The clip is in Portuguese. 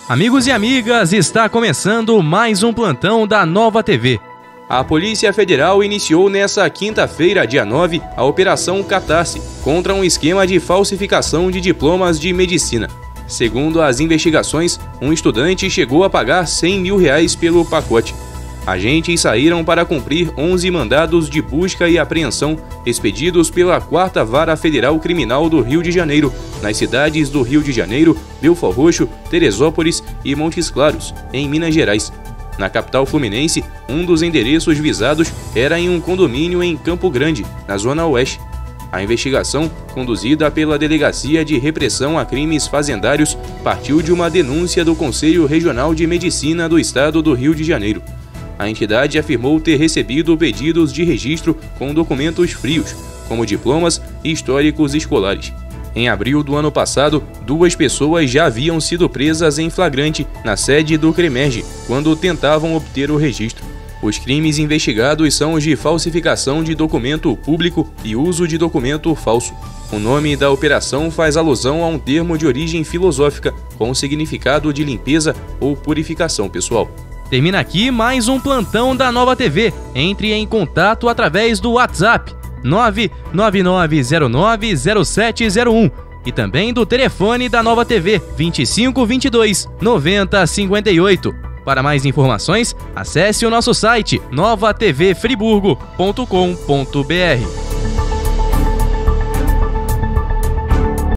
Amigos e amigas, está começando mais um plantão da Nova TV. A Polícia Federal iniciou nesta quinta-feira, dia 9, a Operação Catarse, contra um esquema de falsificação de diplomas de medicina. Segundo as investigações, um estudante chegou a pagar R$100 mil pelo pacote. Agentes saíram para cumprir 11 mandados de busca e apreensão expedidos pela 4ª Vara Federal Criminal do Rio de Janeiro, nas cidades do Rio de Janeiro, Belford Roxo, Teresópolis e Montes Claros, em Minas Gerais. Na capital fluminense, um dos endereços visados era em um condomínio em Campo Grande, na Zona Oeste. A investigação, conduzida pela Delegacia de Repressão a Crimes Fazendários, partiu de uma denúncia do Conselho Regional de Medicina do Estado do Rio de Janeiro. A entidade afirmou ter recebido pedidos de registro com documentos frios, como diplomas e históricos escolares. Em abril do ano passado, 2 pessoas já haviam sido presas em flagrante na sede do CREMERGE, quando tentavam obter o registro. Os crimes investigados são os de falsificação de documento público e uso de documento falso. O nome da operação faz alusão a um termo de origem filosófica com significado de limpeza ou purificação pessoal. Termina aqui mais um plantão da Nova TV. Entre em contato através do WhatsApp 999090701 e também do telefone da Nova TV 2522 9058. Para mais informações, acesse o nosso site novatvfriburgo.com.br.